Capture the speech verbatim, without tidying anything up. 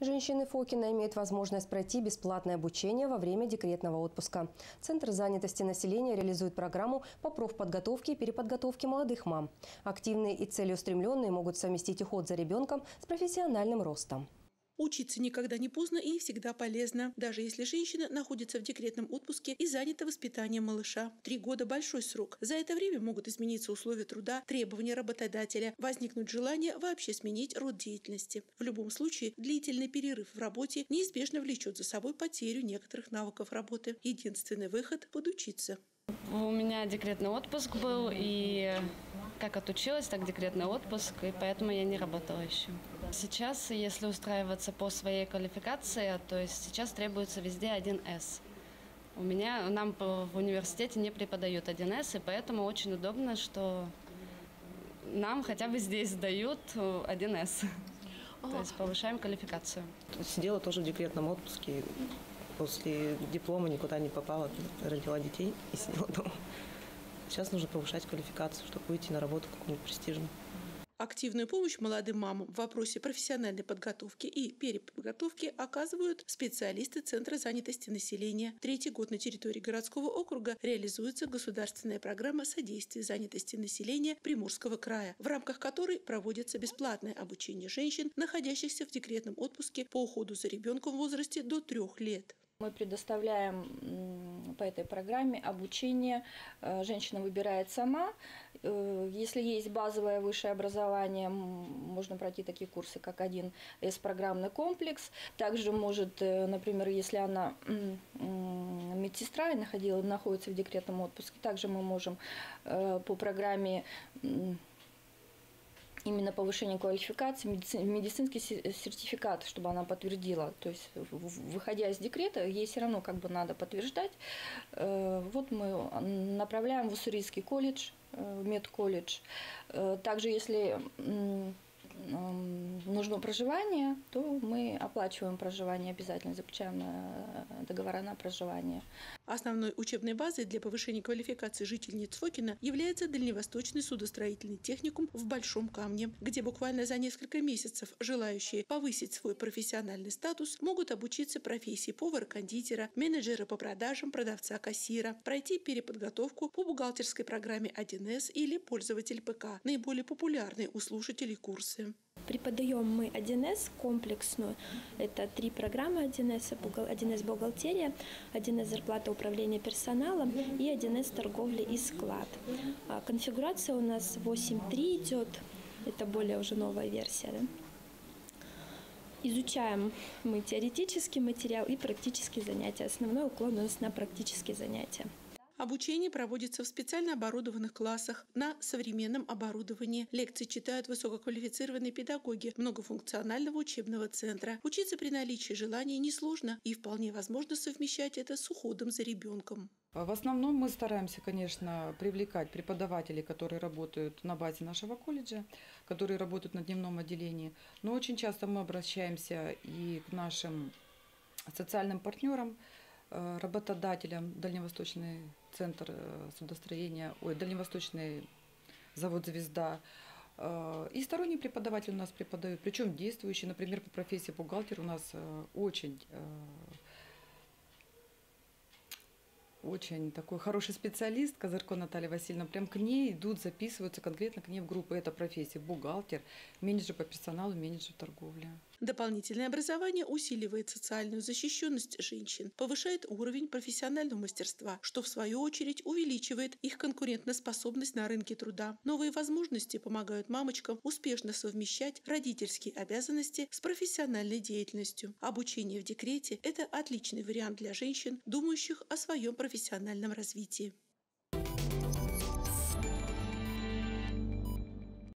Женщины Фокина имеют возможность пройти бесплатное обучение во время декретного отпуска. Центр занятости населения реализует программу по профподготовке и переподготовке молодых мам. Активные и целеустремленные могут совместить уход за ребенком с профессиональным ростом. Учиться никогда не поздно и всегда полезно, даже если женщина находится в декретном отпуске и занята воспитанием малыша. Три года – большой срок. За это время могут измениться условия труда, требования работодателя, возникнуть желание вообще сменить род деятельности. В любом случае, длительный перерыв в работе неизбежно влечет за собой потерю некоторых навыков работы. Единственный выход – подучиться. У меня декретный отпуск был, и как отучилась, так декретный отпуск, и поэтому я не работала еще. Сейчас, если устраиваться по своей квалификации, то есть сейчас требуется везде один эс. У меня, нам в университете не преподают один эс, и поэтому очень удобно, что нам хотя бы здесь дают один эс. То есть повышаем квалификацию. Сидела тоже в декретном отпуске. После диплома никуда не попала, родила детей и сидела дома. Сейчас нужно повышать квалификацию, чтобы выйти на работу какую-нибудь престижную. Активную помощь молодым мамам в вопросе профессиональной подготовки и переподготовки оказывают специалисты Центра занятости населения. Третий год на территории городского округа реализуется государственная программа содействия занятости населения Приморского края, в рамках которой проводится бесплатное обучение женщин, находящихся в декретном отпуске по уходу за ребенком в возрасте до трех лет. Мы предоставляем по этой программе обучение. Женщина выбирает сама. Если есть базовое высшее образование, можно пройти такие курсы, как один эс программный комплекс. Также может, например, если она медсестра и находила, находится в декретном отпуске, также мы можем по программе именно повышение квалификации, медицинский сертификат, чтобы она подтвердила. То есть, выходя из декрета, ей все равно как бы надо подтверждать. Вот мы направляем в Уссурийский колледж, медколледж. Также, если нужно проживание, то мы оплачиваем проживание, обязательно заключаем договора на проживание. Основной учебной базой для повышения квалификации жительниц Фокина является Дальневосточный судостроительный техникум в Большом Камне, где буквально за несколько месяцев желающие повысить свой профессиональный статус могут обучиться профессии повара-кондитера, менеджера по продажам, продавца-кассира, пройти переподготовку по бухгалтерской программе один эс или пользователь ПК, наиболее популярные у слушателей курсы. Преподаем мы один эс комплексную. Это три программы один эс. один эс бухгалтерия, один эс зарплата управления персоналом и один эс торговля и склад. Конфигурация у нас восемь точка три идет. Это более уже новая версия. Да? Изучаем мы теоретический материал и практические занятия. Основной уклон у нас на практические занятия. Обучение проводится в специально оборудованных классах на современном оборудовании. Лекции читают высококвалифицированные педагоги многофункционального учебного центра. Учиться при наличии желания несложно и вполне возможно совмещать это с уходом за ребенком. В основном мы стараемся, конечно, привлекать преподавателей, которые работают на базе нашего колледжа, которые работают на дневном отделении. Но очень часто мы обращаемся и к нашим социальным партнерам, работодателям. Дальневосточный центр судостроения, ой, Дальневосточный завод «Звезда». И сторонние преподаватели у нас преподают, причем действующие, например, по профессии бухгалтер у нас очень, очень такой хороший специалист, Козырко Наталья Васильевна, прям к ней идут, записываются конкретно к ней в группы. Это профессия бухгалтер, менеджер по персоналу, менеджер торговли. Дополнительное образование усиливает социальную защищенность женщин, повышает уровень профессионального мастерства, что в свою очередь увеличивает их конкурентоспособность на рынке труда. Новые возможности помогают мамочкам успешно совмещать родительские обязанности с профессиональной деятельностью. Обучение в декрете – это отличный вариант для женщин, думающих о своем профессиональном развитии.